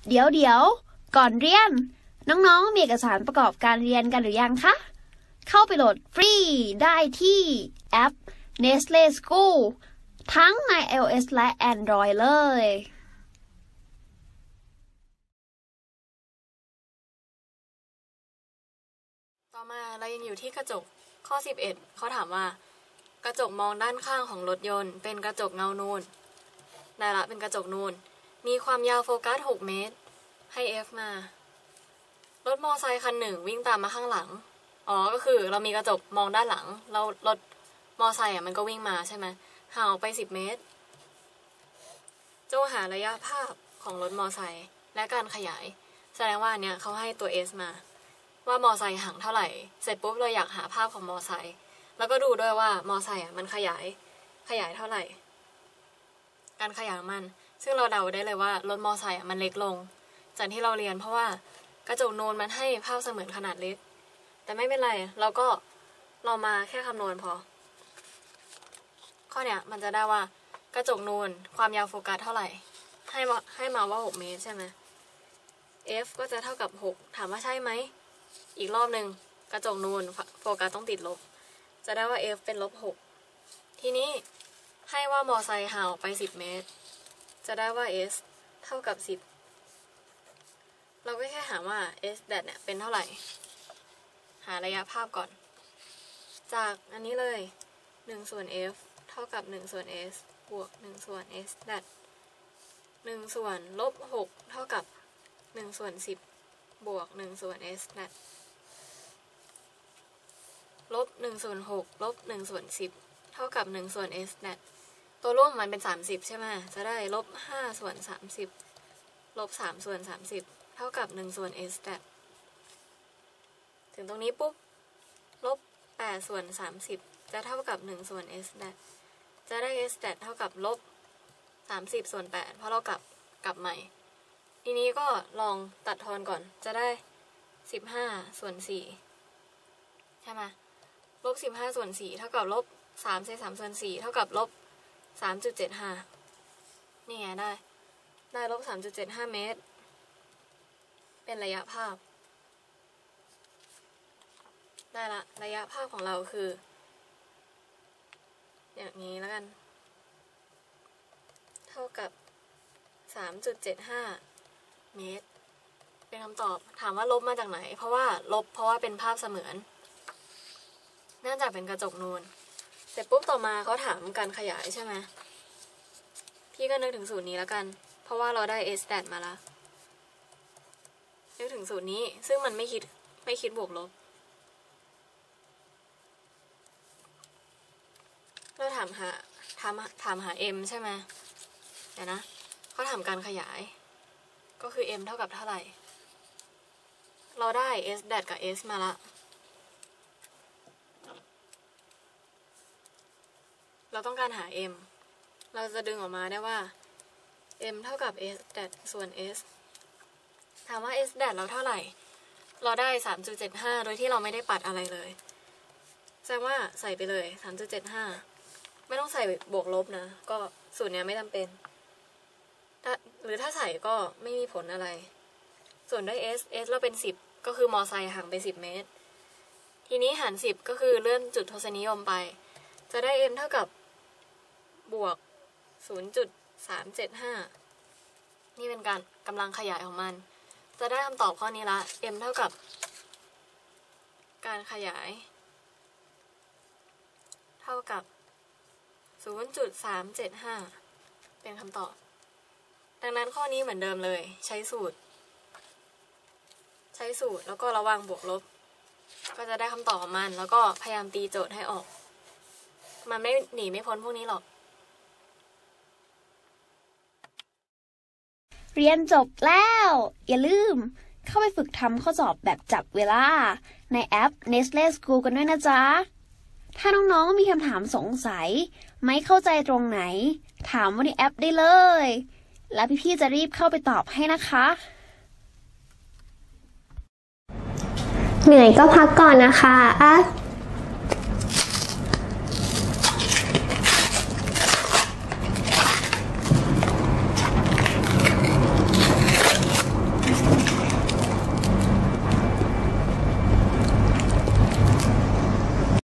เดี๋ยวก่อนเรียนน้องๆมีเอกสารประกอบการเรียนกันหรือยังคะเข้าไปโหลดฟรีได้ที่แอป Nestle School ทั้งใน iOS และ Android เลยต่อมาเรายังอยู่ที่กระจกข้อ11เขาถามว่ากระจกมองด้านข้างของรถยนต์เป็นกระจกเงานูนได้ละเป็นกระจกนูนมีความยาวโฟกัส6 เมตรให้ F มารถมอไซค์คันหนึ่งวิ่งตามมาข้างหลังก็คือเรามีกระจกมองด้านหลังเรารถมอไซค์มันก็วิ่งมาใช่ไหมห่างออกไป10 เมตรจงหาระยะภาพของรถมอไซค์และการขยายแสดงว่าเนี่ยเขาให้ตัว S มาว่ามอไซค์ห่างเท่าไหร่เสร็จปุ๊บเราอยากหาภาพของมอไซค์แล้วก็ดูด้วยว่ามอไซค์มันขยายเท่าไหร่การขยายมันซึ่งเราเดาได้เลยว่ารถมอไซค์มันเล็กลงจากที่เราเรียนเพราะว่ากระจกนูนมันให้ภาพเสมือนขนาดเล็กแต่ไม่เป็นไรเรามาแค่คำนวณพอข้อเนี้ยมันจะได้ว่ากระจกนูนความยาวโฟกัสเท่าไหร่ให้มาว่า6 เมตรใช่ไหม F ก็จะเท่ากับ6ถามว่าใช่ไหมอีกรอบหนึ่งกระจกนูนโฟกัสต้องติดลบจะได้ว่า F เป็น-6ทีนี้ให้ว่ามอไซค์ห่างออกไป10 เมตรจะได้ว่า S เท่ากับ10เราก็แค่หาว่า S เนี่ยเป็นเท่าไหร่หาระยะภาพก่อนจากอันนี้เลย1 ส่วน F เท่ากับ1 ส่วน S บวก1 ส่วน S 1 ส่วน-6เท่ากับ1 ส่วน 10บวก1 ส่วน S ลบ1 ส่วน6ลบ1 ส่วน10เท่ากับ1 ส่วน S ตัวร่วมมันเป็น30ใช่ไหมจะได้ลบ5 ส่วน 30ลบ3 ส่วน 30เท่ากับ1 ส่วน S ถึงตรงนี้ปุ๊บลบ8 ส่วน 30จะเท่ากับ1 ส่วน S จะได้ S เท่ากับลบ30 ส่วน 8เพราะเรากลับใหม่ทีนี้ก็ลองตัดทอนก่อนจะได้15 ส่วน 4ใช่ไหมลบ15 ส่วน 4เท่ากับลบ3 เศษ 3 ส่วน 4เท่ากับลบ 3.75 นี่ไงได้ลบ 3.75 เมตรเป็นระยะภาพได้ละระยะภาพของเราคืออย่างนี้แล้วกันเท่ากับ 3.75 เมตรเป็นคำตอบถามว่าลบมาจากไหนเพราะว่าเป็นภาพเสมือนเนื่องจากเป็นกระจกนูนเสร็จปุ๊บต่อมาเขาถามการขยายใช่ไหมพี่ก็นึกถึงสูตรนี้แล้วกันเพราะว่าเราได้ S มาแล้วนึกถึงสูตรนี้ซึ่งมันไม่คิดบวกลบเราถามหา M ใช่ไหมเดี๋ยวนะเขาถามการขยายก็คือ M เท่ากับเท่าไหร่เราได้ S กับ S มาละเราต้องการหา M เราจะดึงออกมาได้ว่า M เท่ากับ S ส่วน S ถามว่า S เราเท่าไหร่เราได้ 3.75 โดยที่เราไม่ได้ปัดอะไรเลยแสดงว่าใส่ไปเลย 3.75 ไม่ต้องใส่บวกลบนะก็สูตรเนี้ยไม่จำเป็นหรือถ้าใส่ก็ไม่มีผลอะไรส่วนได้ S เราเป็น10ก็คือมอไซค์ห่างไป10 เมตรทีนี้หาร10ก็คือเลื่อนจุดทศนิยมไปจะได้ M เท่ากับบวก 0.375 นี่เป็นการกำลังขยายของมันจะได้คำตอบข้อนี้ละ M เท่ากับการขยายเท่ากับ 0.375 เป็นคำตอบดังนั้นข้อนี้เหมือนเดิมเลยใช้สูตรแล้วก็ระวังบวกลบก็จะได้คำตอบของมันแล้วก็พยายามตีโจทย์ให้ออกมันไม่หนีไม่พ้นพวกนี้หรอกเรียนจบแล้วอย่าลืมเข้าไปฝึกทำข้อสอบแบบจับเวลาในแอป Nestle School กันด้วยนะจ๊ะถ้าน้องๆมีคำถามสงสัยไม่เข้าใจตรงไหนถามว่าในแอปได้เลยแล้วพี่ๆจะรีบเข้าไปตอบให้นะคะเหนื่อยก็พักก่อนนะคะ